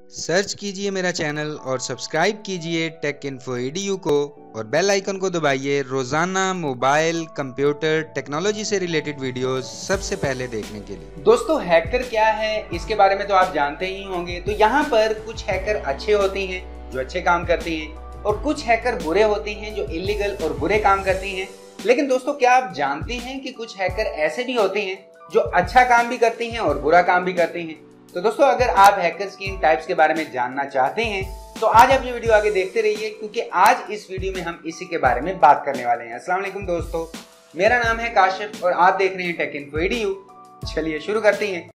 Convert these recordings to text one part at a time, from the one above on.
Search कीजिए मेरा channel और सब्सक्राइब कीजिए टेक इन्फो EDU को और बेल आइकन को दबाइए रोजाना मोबाइल कंप्यूटर टेक्नोलॉजी से रिलेटेड वीडियोस सबसे पहले देखने के लिए। दोस्तों, हैकर क्या है इसके बारे में तो आप जानते ही होंगे। तो यहाँ पर कुछ हैकर अच्छे होते हैं जो अच्छे काम करते हैं और कुछ हैकर बुरे होते हैं जो इलीगल और बुरे काम करते हैं। लेकिन दोस्तों, क्या आप जानते हैं कि कुछ हैकर ऐसे भी होते हैं जो अच्छा काम भी करते हैं और बुरा काम भी करते हैं। तो दोस्तों, अगर आप हैकर्स की इन टाइप्स के बारे में जानना चाहते हैं तो आज आप ये वीडियो आगे देखते रहिए, क्योंकि आज इस वीडियो में हम इसी के बारे में बात करने वाले हैं। अस्सलाम वालेकुम दोस्तों, मेरा नाम है काशिफ और आप देख रहे हैं टेक इन्फो EDU। चलिए शुरू करते हैं।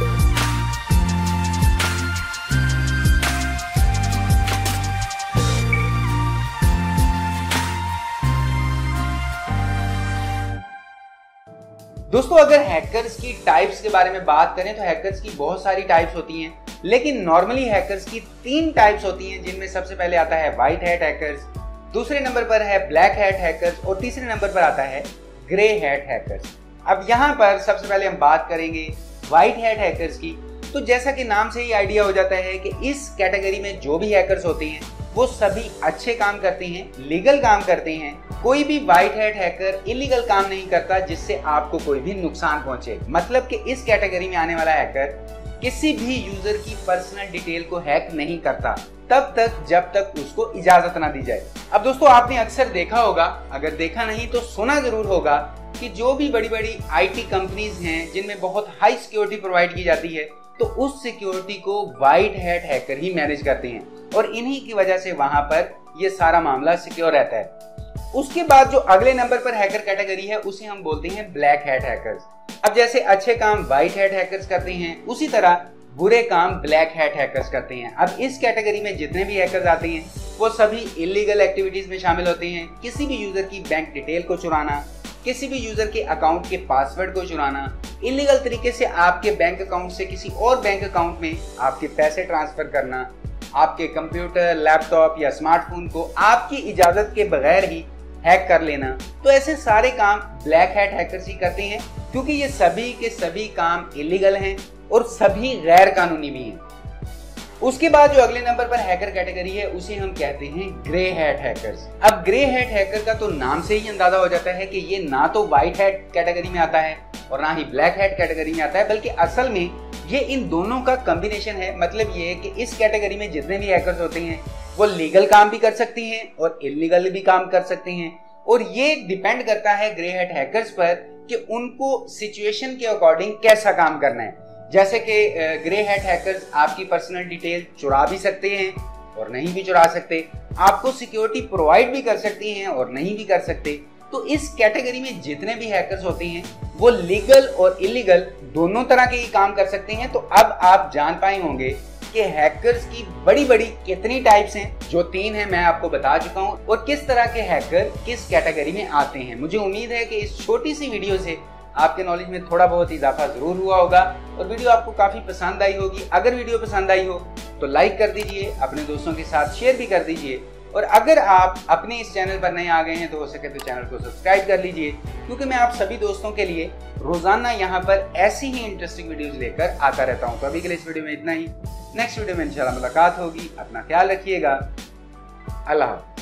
दोस्तों, अगर हैकर्स की टाइप्स के बारे में बात करें तो हैकर्स की बहुत सारी टाइप्स होती हैं, लेकिन नॉर्मली हैकर्स की 3 टाइप्स होती हैं, जिनमें सबसे पहले आता है व्हाइट हैट हैकर्स, दूसरे नंबर पर है ब्लैक हैट हैकर्स और तीसरे नंबर पर आता है ग्रे हैट हैकर्स। अब यहाँ पर सबसे पहले हम बात करेंगे व्हाइट हैट हैकर्स की। तो जैसा कि नाम से ही आइडिया हो जाता है कि इस कैटेगरी में जो भी हैकर्स होते हैं वो सभी अच्छे काम करते हैं, लीगल काम करते हैं। कोई भी व्हाइट हैट हैकर इलीगल काम नहीं करता जिससे आपको कोई भी नुकसान पहुंचे। मतलब कि इस कैटेगरी में आने वाला हैकर किसी भी यूजर की पर्सनल डिटेल को हैक नहीं करता तब तक जब तक उसको इजाजत ना दी जाए। अब दोस्तों, आपने अक्सर देखा होगा, अगर देखा नहीं तो सुना जरूर होगा, कि जो भी बड़ी बड़ी IT कंपनीज हैं जिनमें बहुत हाई सिक्योरिटी प्रोवाइड की जाती है तो उस सिक्योरिटी को व्हाइट हैट हैकर ही मैनेज करते हैं और इन्हीं की वजह से वहां पर ये सारा मामला सिक्योर रहता है। उसके बाद जो अगले नंबर पर हैकर कैटेगरी है उसे हम बोलते हैं ब्लैक हैट हैकर्स। अब जैसे अच्छे काम व्हाइट हैट हैकर्स करते हैं, उसी तरह बुरे काम ब्लैक हैट हैकर्स करते हैं। अब इस कैटेगरी में जितने भी हैकर्स आते हैं वो सभी इलीगल एक्टिविटीज में शामिल होते हैं। किसी भी यूजर की बैंक डिटेल को चुराना, किसी भी यूजर के अकाउंट के पासवर्ड को चुराना, इलीगल तरीके से आपके बैंक अकाउंट से किसी और बैंक अकाउंट में आपके पैसे ट्रांसफर करना, आपके कंप्यूटर, लैपटॉप या स्मार्टफोन को आपकी इजाजत के बगैर ही हैक कर लेना। तो ऐसे सारे काम ब्लैक हैट हैकर्स ही करते हैं, क्योंकि ये सभी के सभी काम इलीगल हैं और सभी गैर कानूनी भी हैं। उसके बाद जो अगले नंबर पर हैकर कैटेगरी है उसे हम कहते हैं ग्रे हैट हैकर्स। अब ग्रे हैट हैकर का तो नाम से ही अंदाजा हो जाता है कि ये ना तो व्हाइट हैट कैटेगरी में आता है और ना ही ब्लैक हैट कैटेगरी में आता है, बल्कि असल में ये इन दोनों का कॉम्बिनेशन है। मतलब ये है कि इस कैटेगरी में जितने भी हैकर्स होते हैं वो लीगल काम भी कर सकते हैं और इलीगल भी काम कर सकते हैं। और ये डिपेंड करता है ग्रे हैट हैकर्स पर कि उनको सिचुएशन के अकॉर्डिंग कैसा काम करना है। जैसे कि ग्रे हैट हैकर्स आपकी पर्सनल डिटेल चुरा भी सकते हैं और नहीं भी चुरा सकते, आपको सिक्योरिटी प्रोवाइड भी कर सकते हैं और नहीं भी कर सकते। तो इस कैटेगरी में जितने भी हैकर्स होते हैं वो लीगल और इलीगल दोनों तरह के ही काम कर सकते हैं। तो अब आप जान पाए होंगे कि हैकर्स की बड़ी बड़ी कितनी टाइप्स हैं। जो 3 हैं मैं आपको बता चुका हूं और किस तरह के हैकर किस कैटेगरी में आते हैं। मुझे उम्मीद है कि इस छोटी सी वीडियो से आपके नॉलेज में थोड़ा बहुत इजाफा जरूर हुआ होगा और वीडियो आपको काफी पसंद आई होगी। अगर वीडियो पसंद आई हो तो लाइक कर दीजिए, अपने दोस्तों के साथ शेयर भी कर दीजिए और अगर आप अपने इस चैनल पर नए आ गए हैं तो हो सके तो चैनल को सब्सक्राइब कर लीजिए, क्योंकि मैं आप सभी दोस्तों के लिए रोजाना यहाँ पर ऐसी ही इंटरेस्टिंग वीडियोस लेकर आता रहता हूँ। तो अभी के लिए इस वीडियो में इतना ही। नेक्स्ट वीडियो में इंशाल्लाह मुलाकात होगी। अपना ख्याल रखिएगा। अल्लाह हाफ़िज़।